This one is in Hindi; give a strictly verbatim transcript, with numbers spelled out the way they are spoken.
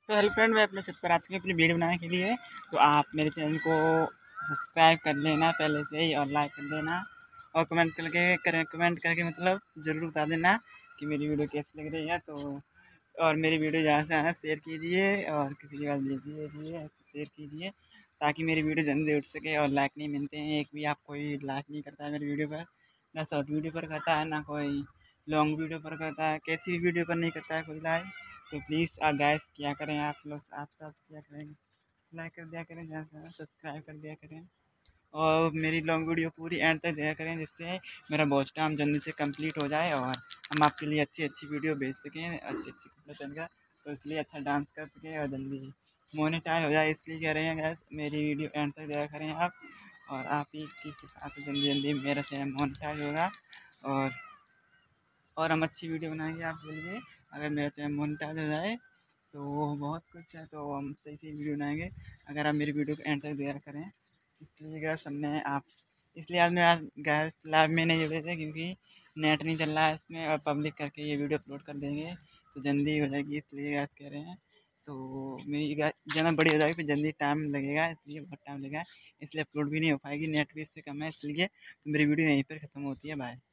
तो हेलो फ्रेंड, मैं अपने छत पर आ चुकी हूँ अपनी वीडियो बनाने के लिए। तो आप मेरे चैनल को सब्सक्राइब कर लेना पहले से ही, और लाइक कर देना, और कमेंट करके करें कमेंट करके मतलब ज़रूर बता देना कि मेरी वीडियो कैसी लग रही है। तो और मेरी वीडियो ज़्यादा से ज़्यादा शेयर कीजिए, और किसी के पास भेजिए भेजिए शेयर कीजिए, ताकि मेरी वीडियो जल्दी उठ सके। और लाइक नहीं मिलते हैं, एक भी आप कोई लाइक नहीं करता है मेरी वीडियो पर, ना शॉर्ट वीडियो पर करता है, ना कोई लॉन्ग वीडियो पर करता है, कैसी भी वीडियो पर नहीं करता है कोई लाइक। तो प्लीज़ आ गाइस क्या करें, आप लोग आप सब क्या करें, लाइक कर दिया करें, ज़्यादा से ज़्यादा सब्सक्राइब कर दिया करें, और मेरी लॉन्ग वीडियो पूरी एंड तक देखा करें, जिससे मेरा वॉच टाइम जल्दी से कंप्लीट हो जाए और हम आपके लिए अच्छी अच्छी वीडियो भेज सकें, अच्छी अच्छी कंटेंट का। तो इसलिए अच्छा डांस कर सकें और जल्दी मोनेटाइज हो जाए, इसलिए कह रहे हैं गाइस मेरी वीडियो एंड तक देखा करें आप। और आप ही की कृपा से जल्दी जल्दी मेरा चैनल मोनेटाइज होगा, और और हम अच्छी वीडियो बनाएंगे आपके लिए। अगर मेरा चैनल मोनेटाइज हो जाए तो बहुत कुछ है, तो हम सही सही वीडियो बनाएंगे अगर आप मेरी वीडियो को एंड तक देखा करें। इसलिए गैस हमने आप इसलिए आज मैं आज गैस लाइव में नहीं जुड़े थे, क्योंकि नेट नहीं चल रहा है इसमें, और पब्लिक करके ये वीडियो अपलोड कर देंगे तो जल्दी हो जाएगी, इसलिए गैस कह रहे हैं। तो मेरी गैस ज़्यादा बड़ी हो जाएगी, फिर जल्दी टाइम लगेगा, इसलिए बहुत टाइम लगेगा, इसलिए अपलोड भी नहीं हो पाएगी, नेट भी इससे कम है, इसलिए तो मेरी वीडियो यहीं पर ख़त्म होती है। बाय।